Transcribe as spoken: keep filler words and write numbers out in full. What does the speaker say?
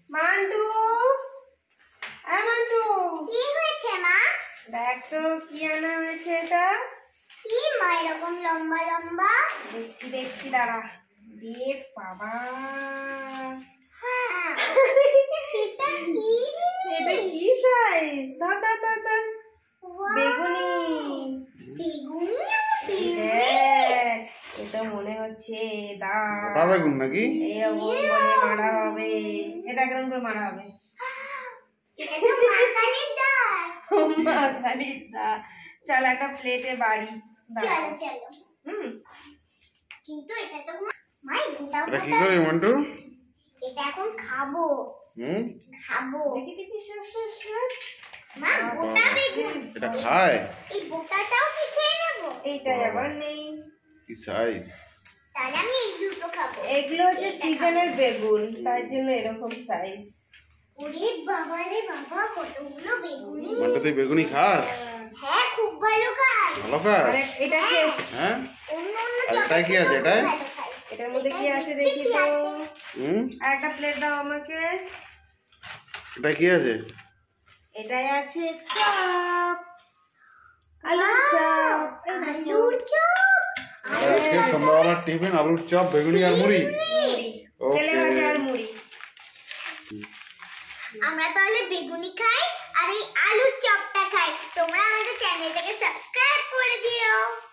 Mantoux, এ Mantoux, কি হয়েছে মা? দেখ তো কি আনা হয়েছে এটা। কি মা এরকম লম্বা লম্বা? দেখছি দেখছি দাঁড়া। রে বাবা, হ্যাঁ এটা কি জিনিস? এটা কি সাইজ? দাও দাও দাও দাও। বেগুনি। বেগুনি? দেখ, এটা মনে হচ্ছে দাঁড়। মোটা বেগুন নাকি? এরকম করে মারা হবে। এটা কেমন করে মারা হবে? এটা তো মাকালির ডাল। মাকালির ডাল। চল একটা প্লেটে বাড়ি। চলো চলো। হুম, কিন্তু এটা তো মাই গোটা এটা কি গোটা। করে মন্টু? এটা এখন খাবো। হুম, খাবো। দেখি দেখি সর সর সর। মা গোটা বেগুন। এটা খায়? এই গোটাটাও কি খেয়ে নেবো? এইটা আবার নেই। কি সাইজ? তাহলে আমি এই দুটো খাবো। এগুলো হচ্ছে সিজনের বেগুন, তার জন্য এরকম সাইজ। ওরে বাবা রে বাবা, কতগুলো বেগুনি। মন্টু তুই বেগুনি খাস? হ্যাঁ খুব ভালো খাই। ভালো খাস? আর এটা শেষ। হ্যাঁ, অন্য অন্য আর এটায় কি আছে এটায়? ভালো খাই। এটার মধ্যে কি আছে দেখি তো। হুম, আর একটা প্লেট দাও আমাকে। এটা কি আছে? এটাই আছে চপ, আলুর চপ। এই দেখো। আলুর চপ। এটা আজকে সন্ধ্যাবেলার টিফিন আলুর চপ, বেগুনি আর মুড়ি। মুড়ি, তেলে Okay. ভাজা আর মুড়ি। আমরা তাহলে বেগুনি খাই আর এই আলুর চপটা খাই। তোমরা আমাদের চ্যানেলটাকে সাবস্ক্রাইব করে দিও।